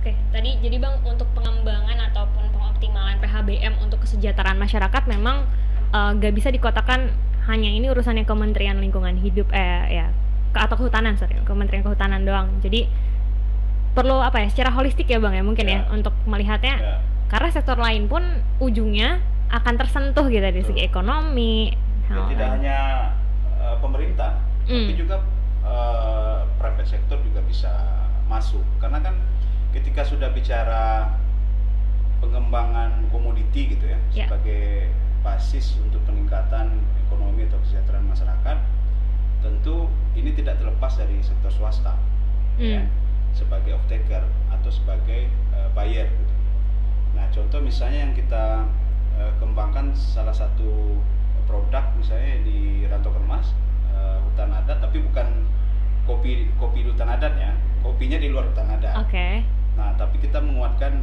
Oke, tadi jadi Bang untuk pengembangan ataupun pengoptimalan PHBM untuk kesejahteraan masyarakat memang gak bisa dikotakan hanya ini urusannya Kementerian Lingkungan Hidup atau Kehutanan, Kementerian Kehutanan doang. Jadi perlu apa ya, secara holistik ya Bang ya mungkin ya untuk melihatnya, karena sektor lain pun ujungnya akan tersentuh gitu dari segi ekonomi. Tidak hanya pemerintah, tapi juga private sector juga bisa masuk, karena kan ketika sudah bicara pengembangan komoditi gitu ya, sebagai basis untuk peningkatan ekonomi atau kesejahteraan masyarakat, tentu ini tidak terlepas dari sektor swasta ya, sebagai off-taker atau sebagai buyer gitu. Nah, contoh misalnya yang kita kembangkan salah satu produk misalnya di Rantau Kermas, hutan adat, tapi bukan kopi hutan adat ya, kopinya di luar hutan adat. Nah, tapi kita menguatkan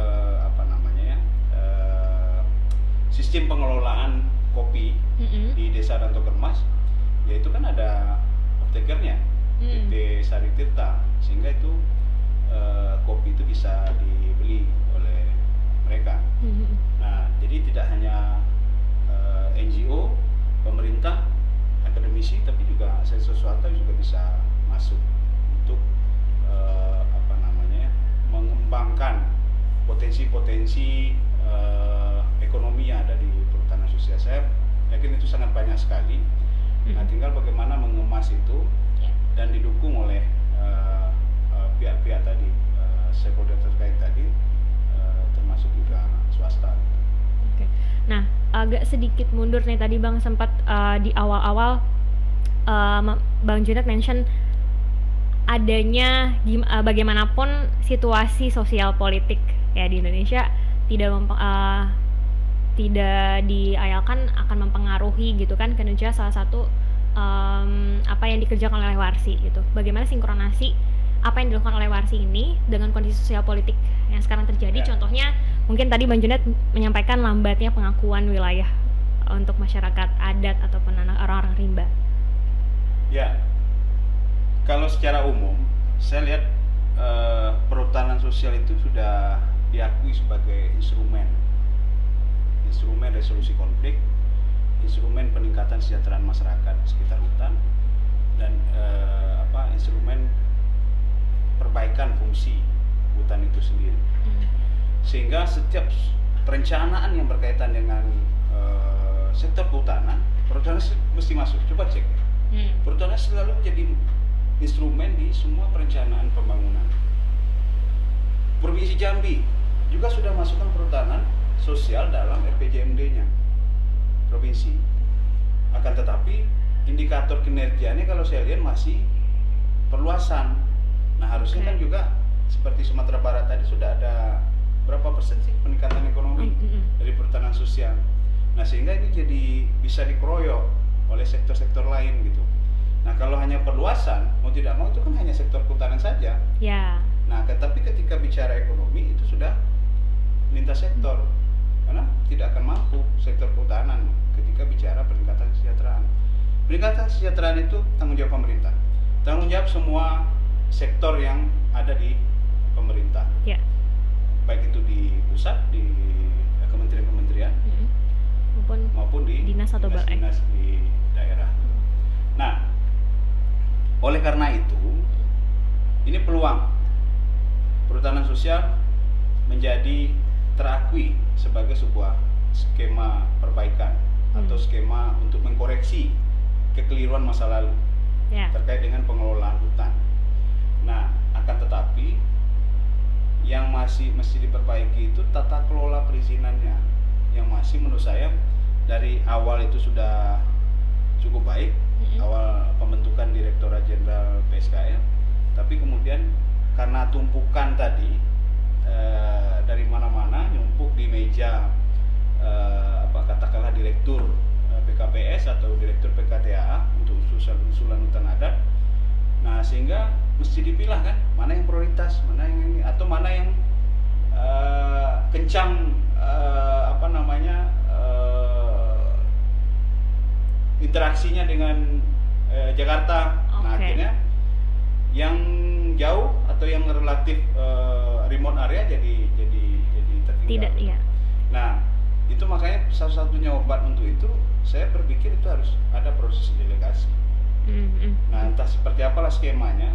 sistem pengelolaan kopi di Desa Rantau Kermas, yaitu kan ada off-takernya, PT Sari Tirta, sehingga itu kopi itu bisa dibeli oleh mereka. Nah, jadi tidak hanya NGO, pemerintah, akademisi, tapi juga sektor swasta juga bisa masuk untuk mengembangkan potensi-potensi ekonomi yang ada di perhutanan sosial. Saya yakin itu sangat banyak sekali. Nah, tinggal bagaimana mengemas itu dan didukung oleh pihak-pihak tadi, stakeholder terkait tadi, termasuk juga swasta. Nah, agak sedikit mundur nih, tadi Bang sempat di awal-awal Bang Juned mention adanya bagaimanapun situasi sosial politik ya di Indonesia tidak diayalkan akan mempengaruhi gitu kan kinerja salah satu apa yang dikerjakan oleh Warsi gitu. Bagaimana sinkronasi apa yang dilakukan oleh Warsi ini dengan kondisi sosial politik yang sekarang terjadi? Contohnya mungkin tadi Bang Juned menyampaikan lambatnya pengakuan wilayah untuk masyarakat adat ataupun orang-orang rimba. Ya, kalau secara umum saya lihat perhutanan sosial itu sudah diakui sebagai instrumen resolusi konflik, instrumen peningkatan kesejahteraan masyarakat sekitar hutan, dan instrumen perbaikan fungsi hutan itu sendiri. Sehingga setiap perencanaan yang berkaitan dengan sektor kehutanan, perhutanan mesti masuk. Coba cek, perhutanan selalu menjadi instrumen di semua perencanaan pembangunan. Provinsi Jambi juga sudah masukkan perhutanan sosial dalam RPJMD-nya provinsi. Akan tetapi indikator kinerjanya kalau saya lihat masih perluasan. Nah, harusnya kan juga seperti Sumatera Barat tadi sudah ada berapa persen sih peningkatan ekonomi dari perhutanan sosial. Nah, sehingga ini jadi bisa dikeroyok oleh sektor-sektor lain gitu. Nah, kalau hanya perluasan, mau tidak mau itu kan hanya sektor kehutanan saja. Nah, tetapi ketika bicara ekonomi itu sudah lintas sektor, karena tidak akan mampu sektor kehutanan ketika bicara peningkatan kesejahteraan. Peningkatan kesejahteraan itu tanggung jawab pemerintah, tanggung jawab semua sektor yang ada di pemerintah, baik itu di pusat, di kementerian-kementerian, maupun di dinas di daerah. Nah, oleh karena itu, ini peluang perhutanan sosial menjadi terakui sebagai sebuah skema perbaikan atau skema untuk mengkoreksi kekeliruan masa lalu terkait dengan pengelolaan hutan. Nah, akan tetapi yang masih mesti diperbaiki itu tata kelola perizinannya, yang masih menurut saya dari awal itu sudah cukup baik, awal pembentukan Direktorat Jenderal PSKL, tapi kemudian karena tumpukan tadi dari mana-mana nyumpuk di meja katakanlah direktur PKPS atau direktur PKTAA untuk usulan hutan adat. Nah, sehingga mesti dipilah kan mana yang prioritas, mana yang ini, atau mana yang kencang interaksinya dengan Jakarta. Nah, akhirnya yang jauh atau yang relatif remote area jadi tertinggal. Tidak, iya. Nah, itu makanya satu-satunya obat untuk itu saya berpikir itu harus ada proses delegasi. Nah, entah seperti apalah skemanya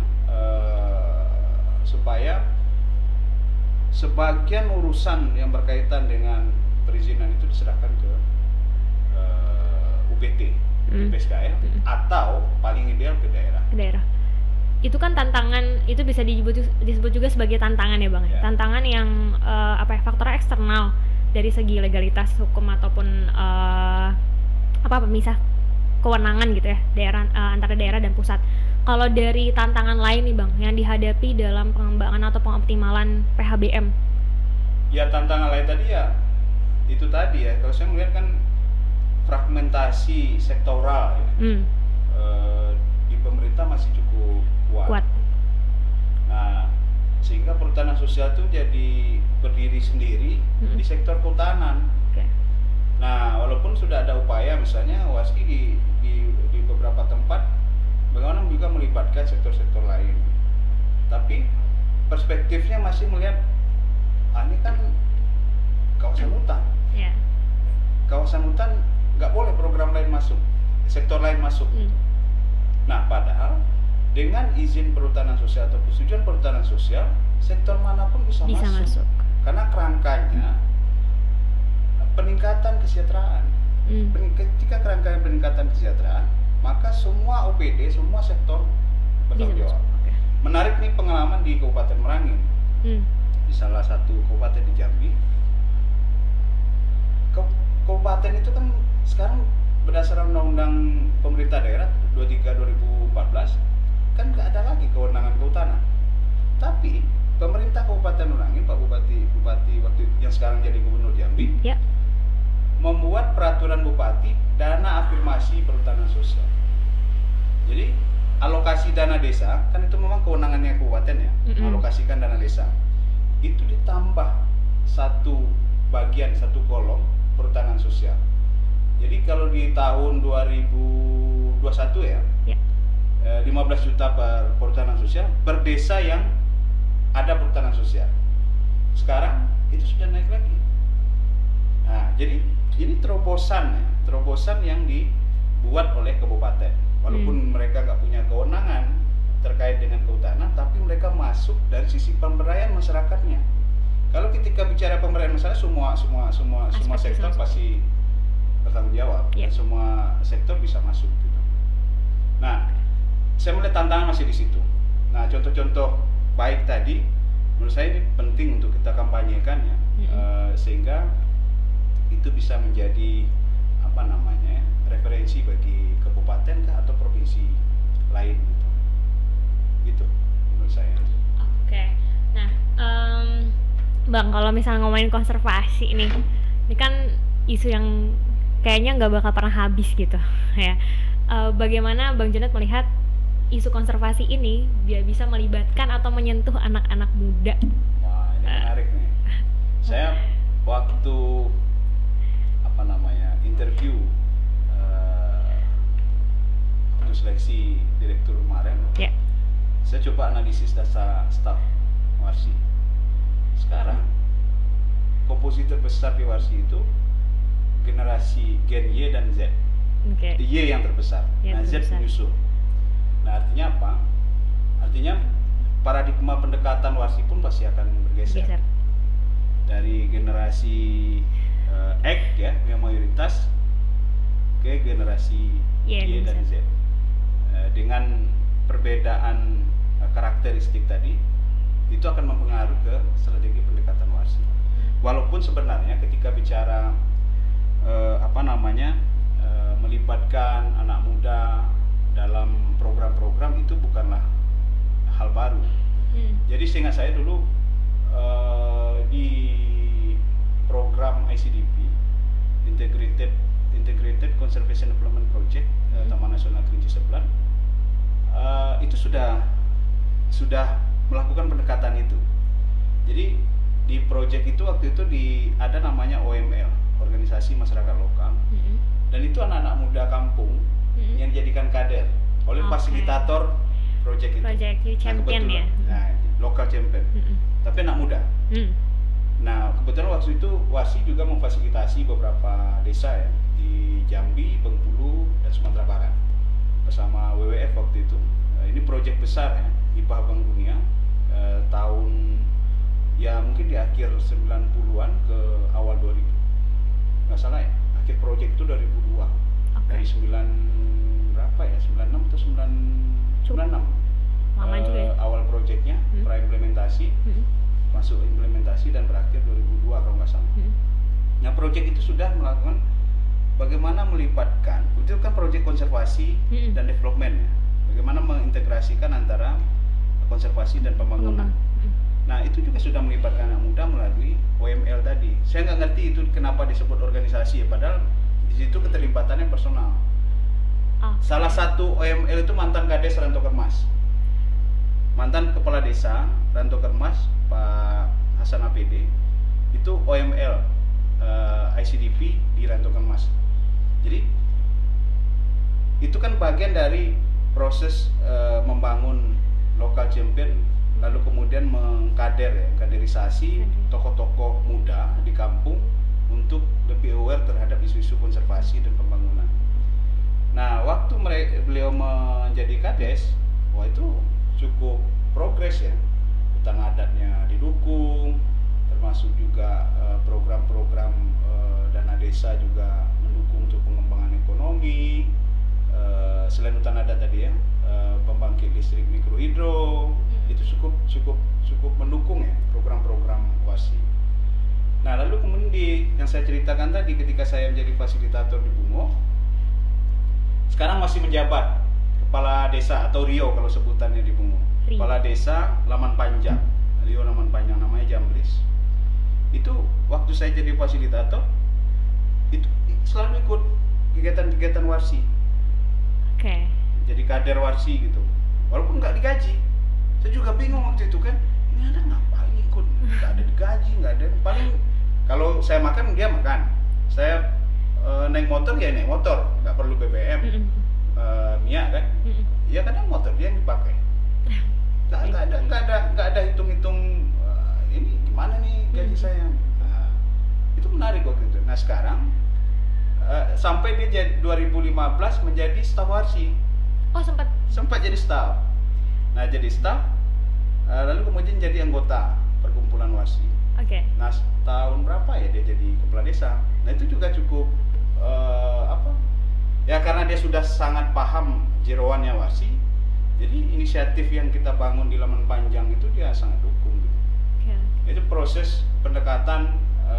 supaya sebagian urusan yang berkaitan dengan perizinan itu diserahkan ke UPT, PSKL, atau paling ideal ke daerah. Ke daerah. Itu kan tantangan, itu bisa disebut juga sebagai tantangan ya Bang. Tantangan yang faktor eksternal dari segi legalitas hukum ataupun pemisah kewenangan gitu ya, daerah antara daerah dan pusat. Kalau dari tantangan lain nih Bang yang dihadapi dalam pengembangan atau pengoptimalan PHBM? Ya, tantangan lain tadi ya itu tadi ya, kalau saya melihat kan fragmentasi sektoral ya. Di pemerintah masih cukup kuat. Nah, sehingga perhutanan sosial itu jadi berdiri sendiri di sektor kehutanan. Nah, walaupun sudah ada upaya misalnya WASKI di beberapa tempat bagaimana juga melibatkan sektor-sektor lain, tapi perspektifnya masih melihat ini kan kawasan hutan. Kawasan hutan nggak boleh program lain masuk, sektor lain masuk. Nah, padahal dengan izin perhutanan sosial atau persetujuan perhutanan sosial, sektor manapun bisa masuk. Karena kerangkanya peningkatan kesejahteraan. Ketika kerangkanya peningkatan kesejahteraan, maka semua OPD, semua sektor bertanggung jawab. Menarik nih pengalaman di Kabupaten Merangin, di salah satu kabupaten di Jambi. Kabupaten itu kan sekarang berdasarkan undang-undang pemerintah daerah 23/2014 kan nggak ada lagi kewenangan kehutanan. Tapi pemerintah Kabupaten Merangin, Pak Bupati waktu yang sekarang jadi Gubernur Jambi, membuat peraturan bupati dana afirmasi perhutanan sosial. Jadi alokasi dana desa kan itu memang kewenangannya kabupaten ya, alokasikan dana desa. Itu ditambah satu bagian, satu kolom perhutanan sosial. Jadi kalau di tahun 2021 ya, 15 juta per perhutanan sosial per desa yang ada perhutanan sosial. Sekarang itu sudah naik lagi. Nah, jadi ini terobosan yang dibuat oleh kabupaten. Walaupun mereka nggak punya kewenangan terkait dengan kehutanan, tapi mereka masuk dari sisi pemberdayaan masyarakatnya. Kalau ketika bicara pemberdayaan masyarakat, semua sektor pasti bertanggung jawab, dan semua sektor bisa masuk gitu. Nah, saya melihat tantangan masih di situ. Nah, contoh-contoh baik tadi menurut saya ini penting untuk kita kampanyekan ya, sehingga itu bisa menjadi referensi bagi kabupaten atau provinsi lain gitu. Gitu menurut saya. Oke. Nah, Bang, kalau misalnya ngomongin konservasi nih, ini kan isu yang kayaknya nggak bakal pernah habis gitu ya. Bagaimana Bang Jonet melihat isu konservasi ini dia bisa melibatkan atau menyentuh anak-anak muda? Wah, ini menarik nih. Saya waktu interview waktu seleksi direktur kemarin, saya coba analisis data staf Warsi. Sekarang komposisi terbesar di Warsi itu generasi Gen Y dan Z. Y yang terbesar, nah Z menyusul. Nah, artinya apa? Artinya paradigma pendekatan Warsi pun pasti akan bergeser dari generasi X ya yang mayoritas ke generasi Y dan Z. Dengan perbedaan karakteristik tadi, itu akan mempengaruhi ke strategi pendekatan Warsi. Walaupun sebenarnya ketika bicara melibatkan anak muda dalam program-program itu bukanlah hal baru. Jadi seingat saya dulu di program ICDP, Integrated Conservation Development Project, Taman Nasional Kerinci Seblan, itu sudah melakukan pendekatan itu. Jadi di proyek itu waktu itu ada namanya OML, Organisasi Masyarakat Lokal, dan itu anak-anak muda kampung yang dijadikan kader oleh fasilitator project itu. Project champion ya. Nah, local champion. Tapi anak muda. Nah, kebetulan waktu itu WASI juga memfasilitasi beberapa desa ya di Jambi, Bengkulu, dan Sumatera Barat bersama WWF waktu itu. Ini proyek besar ya, IPA Bank Dunia tahun ya mungkin di akhir 90-an ke awal 2000. Nggak salah ya, akhir proyek itu 2002. Dari 9 berapa ya? 96 atau 96. Lama juga ya. Awal proyeknya, pra-implementasi, masuk implementasi dan berakhir 2002 kalau nggak salah. Nah, proyek itu sudah melakukan bagaimana melibatkan, itu kan proyek konservasi dan development ya. Bagaimana mengintegrasikan antara konservasi dan pembangunan. Nah, itu juga sudah melibatkan anak muda melalui OML tadi. Saya nggak ngerti itu kenapa disebut organisasi ya, padahal di situ keterlibatannya personal. Salah satu OML itu mantan Kades Rantau Kermas, mantan Kepala Desa Rantau Kermas, Pak Hasan APD, itu OML ICDP di Rantau Kermas. Jadi itu kan bagian dari proses membangun lokal champion, lalu kemudian kaderisasi tokoh-tokoh muda di kampung untuk lebih aware terhadap isu-isu konservasi dan pembangunan. Nah, waktu beliau menjadi kades, wah itu cukup progres ya. Hutan adatnya didukung, termasuk juga program-program dana desa juga mendukung untuk pengembangan ekonomi. Selain hutan adat tadi ya, pembangkit listrik mikrohidro itu cukup mendukung ya program-program WASI. Nah, lalu kemudian yang saya ceritakan tadi ketika saya menjadi fasilitator di Bungo, sekarang masih menjabat kepala desa atau Rio kalau sebutannya di Bungo. Kepala desa Laman Panjang, Rio Laman Panjang, namanya Jambris. Itu waktu saya jadi fasilitator itu selalu ikut kegiatan-kegiatan WASI. Jadi kader WASI gitu, walaupun nggak digaji. Saya juga bingung waktu itu kan, ini anak ngapain ikut, nggak ada digaji, nggak ada. Paling kalau saya makan dia makan, saya naik motor ya naik motor, nggak perlu BBM. Mia kan, ya kadang motor dia yang dipakai. Nggak ada hitung-hitung ini gimana nih gaji saya. Nah, itu menarik waktu itu. Nah, sekarang sampai dia 2015 menjadi staf WASI. Oh, sempat jadi staf. Nah, jadi staf, lalu kemudian jadi anggota perkumpulan WASI. Nah, tahun berapa ya dia jadi kepala desa. Nah, itu juga cukup ya karena dia sudah sangat paham jeroannya WASI. Jadi inisiatif yang kita bangun di Laman Panjang itu dia sangat dukung. Itu proses pendekatan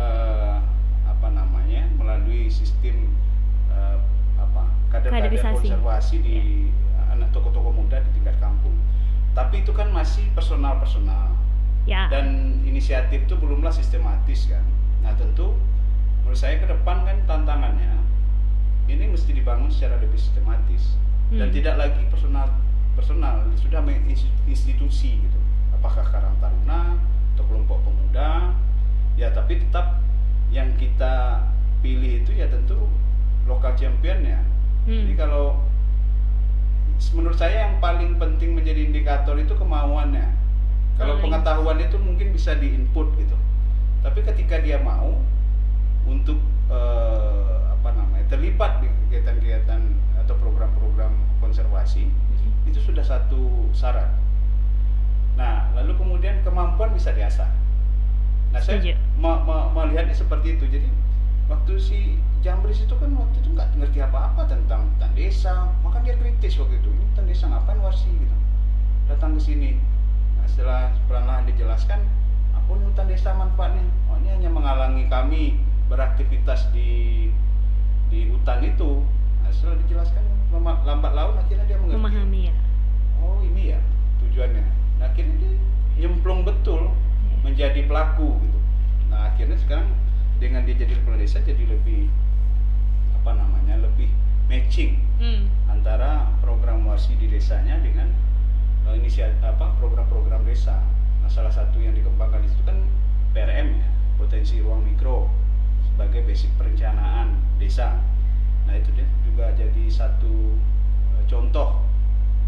melalui sistem kader-kader konservasi di anak tokoh-tokoh muda di tingkat kampung. Tapi itu kan masih personal dan inisiatif itu belumlah sistematis kan. Nah, tentu menurut saya ke depan kan tantangannya ini mesti dibangun secara lebih sistematis dan tidak lagi personal, sudah institusi gitu. Apakah Karang Taruna atau kelompok pemuda ya, tapi tetap yang kita pilih itu ya tentu lokal champion ya. Jadi kalau menurut saya yang paling penting menjadi indikator itu kemauannya. Kalau pengetahuan itu mungkin bisa diinput gitu, tapi ketika dia mau untuk terlibat di kegiatan-kegiatan atau program-program konservasi, itu sudah satu syarat. Nah, lalu kemudian kemampuan bisa diasah. Nah, saya melihatnya seperti itu. Jadi waktu si Jambris itu kan waktu itu nggak ngerti apa-apa tentang hutan desa, maka dia kritis waktu itu. Ini hutan desa ngapain WASI gitu? Datang ke sini. Nah, setelah pelan-pelan dijelaskan, apa ini hutan desa manfaatnya? Oh, ini hanya menghalangi kami beraktivitas di hutan itu. Nah, setelah dijelaskan lambat laun akhirnya dia mengerti. Memahami ya. Oh, ini ya tujuannya. Nah, akhirnya dia nyemplung betul menjadi pelaku gitu. Nah, akhirnya sekarang dengan dia jadi kepala desa jadi lebih lebih matching antara program WASI di desanya dengan program-program desa. Nah, salah satu yang dikembangkan di situ kan PRM ya, potensi ruang mikro sebagai basic perencanaan desa. Nah, itu dia juga jadi satu contoh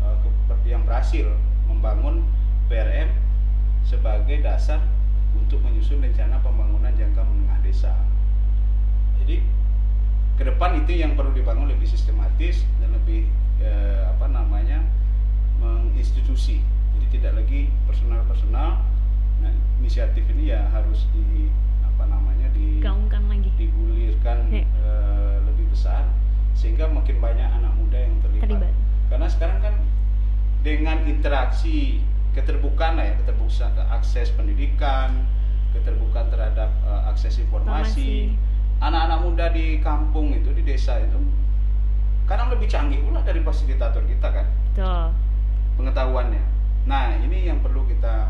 yang berhasil membangun PRM sebagai dasar untuk menyusun rencana pembangunan jangka menengah desa. Jadi ke depan itu yang perlu dibangun lebih sistematis dan lebih menginstitusi. Jadi tidak lagi personal. Nah, inisiatif ini ya harus digaungkan lagi, digulirkan lebih besar sehingga makin banyak anak muda yang terlibat. Karena sekarang kan dengan interaksi keterbukaan akses pendidikan, keterbukaan terhadap akses informasi. Anak-anak muda di kampung itu, di desa itu kadang lebih canggih pula dari fasilitator kita kan. Betul. Pengetahuannya. Nah, ini yang perlu kita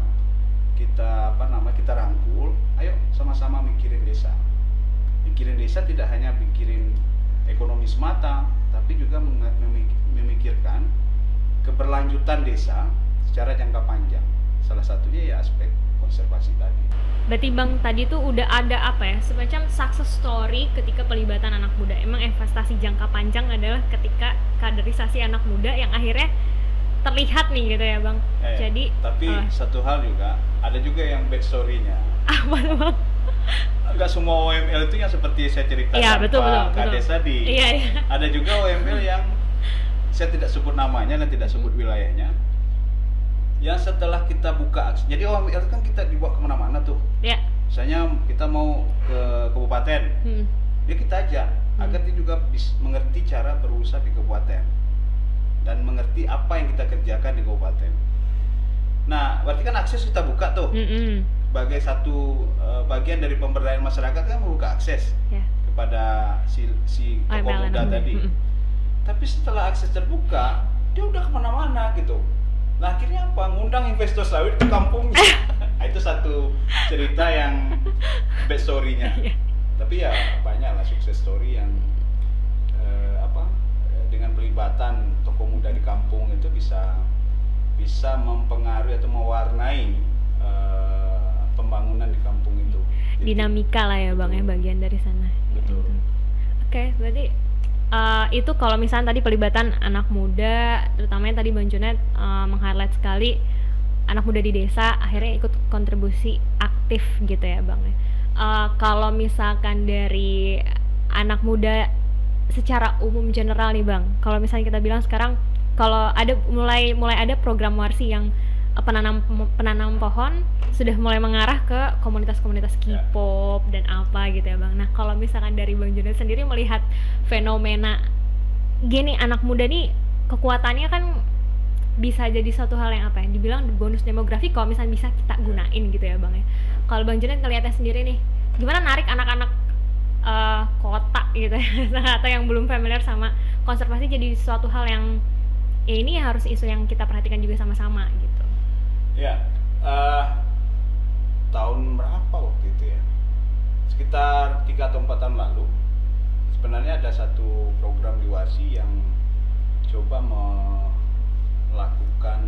rangkul. Ayo sama-sama mikirin desa. Mikirin desa tidak hanya mikirin ekonomi semata, tapi juga memikirkan keberlanjutan desa secara jangka panjang. Salah satunya ya aspek konservasi tadi. Berarti Bang tadi tuh udah ada semacam success story ketika pelibatan anak muda. Emang investasi jangka panjang adalah ketika kaderisasi anak muda yang akhirnya terlihat nih gitu ya Bang. Jadi tapi satu hal juga, ada juga yang bad story-nya. Apa tuh Bang? Enggak semua OML itu yang seperti saya ceritakan Pak Kades tadi. Iya. Ada juga OML yang saya tidak sebut namanya dan tidak sebut wilayahnya. Yang setelah kita buka akses, jadi OML kan kita dibawa kemana-mana tuh. Iya. Misalnya kita mau ke kabupaten, dia kita ajak agar dia juga mengerti cara berusaha di kabupaten dan mengerti apa yang kita kerjakan di kabupaten. Nah, berarti kan akses kita buka tuh. Sebagai satu bagian dari pemberdayaan masyarakat kan membuka akses kepada si tokoh muda tadi. Tapi setelah akses terbuka, dia udah kemana-mana gitu. Nah, akhirnya apa? Ngundang investor sawit ke kampungnya. Itu satu cerita yang bad story-nya. Tapi ya banyak lah sukses story yang dengan pelibatan tokoh muda di kampung itu bisa mempengaruhi atau mewarnai pembangunan di kampung itu. Jadi, dinamika lah ya Bang ya, bagian dari sana. Betul. Oke, berarti itu kalau misalnya tadi pelibatan anak muda, terutamanya tadi Bang Junet meng-highlight sekali anak muda di desa akhirnya ikut kontribusi aktif gitu ya Bang ya. Kalau misalkan dari anak muda secara umum general nih Bang, kalau misalnya kita bilang sekarang kalau ada mulai ada program warsi yang penanam pohon sudah mulai mengarah ke komunitas-komunitas K-pop dan apa gitu ya Bang. Nah, kalau misalkan dari Bang Junet sendiri melihat fenomena gini, anak muda nih kekuatannya kan bisa jadi suatu hal yang dibilang bonus demografi kalau misalnya bisa kita gunain gitu ya Bang ya. Kalau Bang Junet ngelihatnya sendiri nih, gimana narik anak-anak kota gitu ya atau yang belum familiar sama konservasi jadi suatu hal yang ini harus isu yang kita perhatikan juga sama-sama gitu. Ya, tahun berapa waktu itu ya? Sekitar 3 atau 4 tahun lalu sebenarnya ada satu program di Warsi yang coba melakukan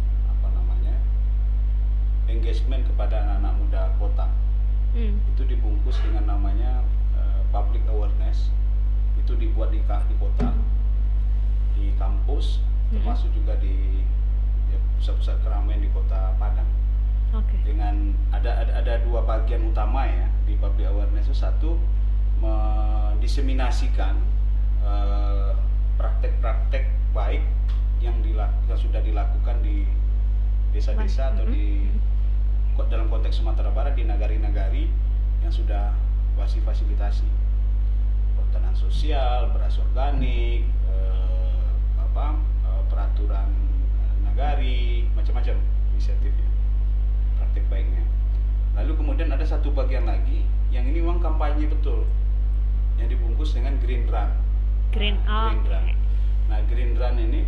engagement kepada anak-anak muda kota. Itu dibungkus dengan namanya public awareness. Itu dibuat di kota, di kampus, termasuk juga di pusat-pusat keramaian di kota Padang. Dengan ada 2 bagian utama ya di public awareness itu. Satu, mendiseminasikan praktek-praktek baik yang sudah dilakukan di desa-desa atau dalam konteks Sumatera Barat di nagari-nagari yang sudah Warsi fasilitasi. Perhutanan sosial, beras organik, peraturan nagari, macam-macam inisiatifnya, praktek baiknya. Lalu kemudian ada satu bagian lagi yang ini memang kampanye betul, yang dibungkus dengan Green Run. Green Run. Nah, Green Run ini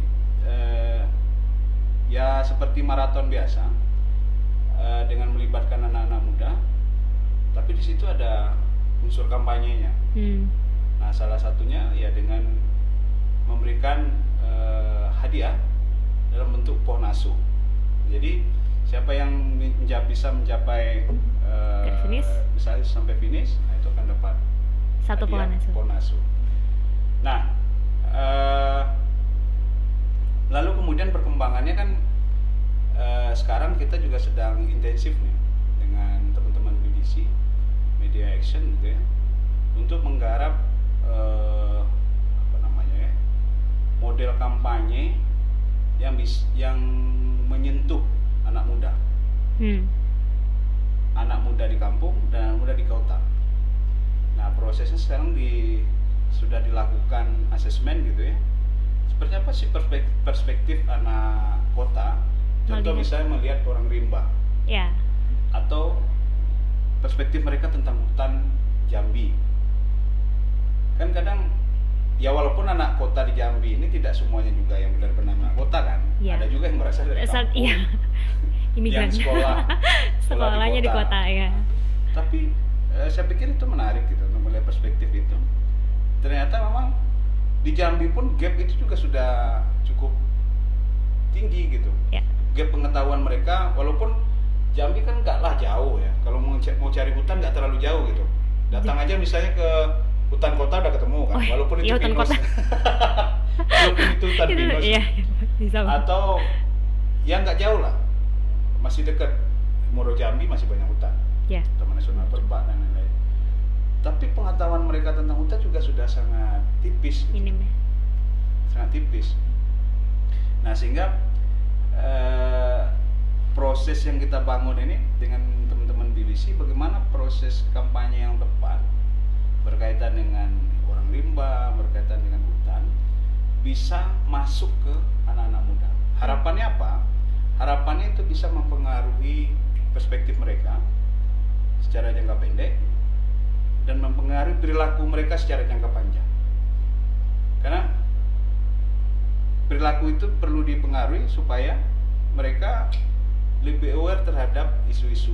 ya seperti maraton biasa, dengan melibatkan anak-anak muda, tapi di situ ada unsur kampanyenya. Nah, salah satunya ya dengan memberikan hadiah dalam bentuk pohon asuh. Jadi siapa yang bisa mencapai misalnya sampai finish, nah itu akan dapat satu pohon asuh. Nah, Lalu kemudian perkembangannya kan sekarang kita juga sedang intensif nih dengan teman-teman BBC Media Action gitu ya, untuk menggarap model kampanye yang menyentuh anak muda. Anak muda di kampung dan anak muda di kota. Nah, prosesnya sekarang sudah dilakukan asesmen gitu ya. Seperti apa sih perspektif anak kota? Contoh misalnya melihat orang rimba. Ya. Atau perspektif mereka tentang hutan Jambi. Kan kadang ya walaupun anak kota di Jambi ini tidak semuanya juga yang benar-benar anak kota kan. Ya. Ada juga yang merasa dari kampung. Iya. Imigran. Yang sekolahnya di kota ya. Tapi saya pikir itu menarik gitu untuk melihat perspektif itu. Ternyata memang di Jambi pun gap itu juga sudah cukup tinggi gitu. Ya. Gap pengetahuan mereka, walaupun Jambi kan nggak jauh ya. Kalau mau cari hutan nggak terlalu jauh gitu. Datang aja misalnya ke hutan kota udah ketemu kan, walaupun itu hutan pinus. Kota. Walaupun itu hutan pinus. Iya, bisa. Atau ya nggak jauh lah, masih dekat. Moro Jambi masih banyak hutan. Ya. Taman Nasional Perba dan lain-lain. Tapi pengetahuan mereka tentang hutan juga sudah sangat tipis. Minim ya. Sangat tipis. Nah, sehingga proses yang kita bangun ini dengan teman-teman BBC, bagaimana proses kampanye yang tepat berkaitan dengan orang rimba, berkaitan dengan hutan, bisa masuk ke anak-anak muda. Harapannya apa? Harapannya itu bisa mempengaruhi perspektif mereka secara jangka pendek dan mempengaruhi perilaku mereka secara jangka panjang. Karena perilaku itu perlu dipengaruhi supaya mereka lebih aware terhadap isu-isu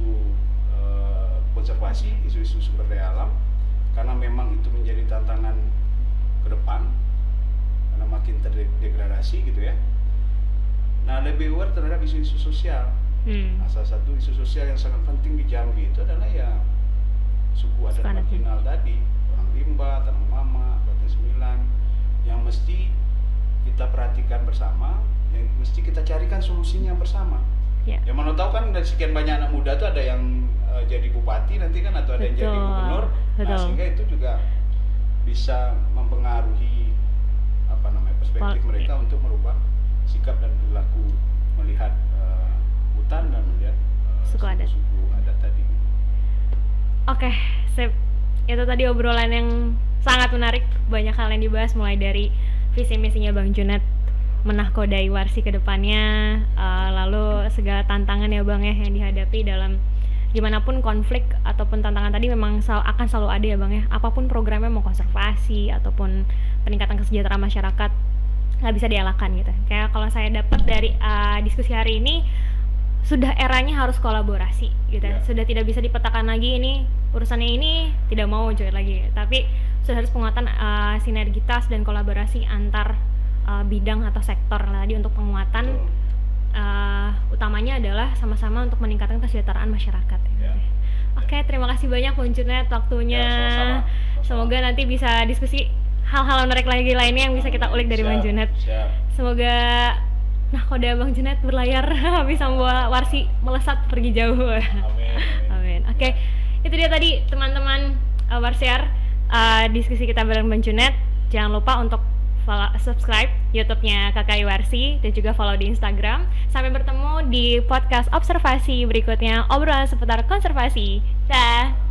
konservasi, isu-isu sumber daya alam, karena memang itu menjadi tantangan ke depan karena makin terdegradasi gitu ya. Nah, lebih aware terhadap isu-isu sosial. Nah, salah satu isu sosial yang sangat penting di Jambi itu adalah ya suku adat marginal tadi, orang rimba, Tanah Mama, Batu Sembilan, yang mesti kita perhatikan bersama, yang mesti kita carikan solusinya bersama. Ya mana tahu kan dari sekian banyak anak muda tuh ada yang jadi bupati nanti kan, atau ada yang jadi gubernur. Nah, sehingga itu juga bisa mempengaruhi perspektif mereka untuk merubah sikap dan perilaku melihat hutan dan melihat suku adat tadi. Oke, sip. Itu tadi obrolan yang sangat menarik, banyak hal yang dibahas mulai dari visi misinya Bang Junet menahkodai Warsi ke depannya, lalu segala tantangan ya Bang ya yang dihadapi dalam gimana pun konflik ataupun tantangan tadi memang akan selalu ada ya Bang ya. Apapun programnya, mau konservasi ataupun peningkatan kesejahteraan masyarakat, nggak bisa dielakkan gitu. Kayak kalau saya dapat dari diskusi hari ini, sudah eranya harus kolaborasi gitu ya. Sudah tidak bisa dipetakan lagi ini urusannya ini tidak mau join lagi, tapi sudah harus penguatan sinergitas dan kolaborasi antar bidang atau sektor. Tadi untuk penguatan utamanya adalah sama-sama untuk meningkatkan kesejahteraan masyarakat. Oke, terima kasih banyak Bang Junet waktunya. Sama-sama. Semoga nanti bisa diskusi hal-hal menarik lagi lainnya yang bisa kita ulik dari Bang Junet. Semoga nahkoda Bang Junet berlayar bisa membawa Warsi melesat pergi jauh. Amin. Oke, itu dia tadi teman-teman Warsiar, diskusi kita bareng Bang Junet. Jangan lupa untuk subscribe YouTube-nya KKI Warsi dan juga follow di Instagram. Sampai bertemu di podcast observasi berikutnya, obrolan seputar konservasi. Dah.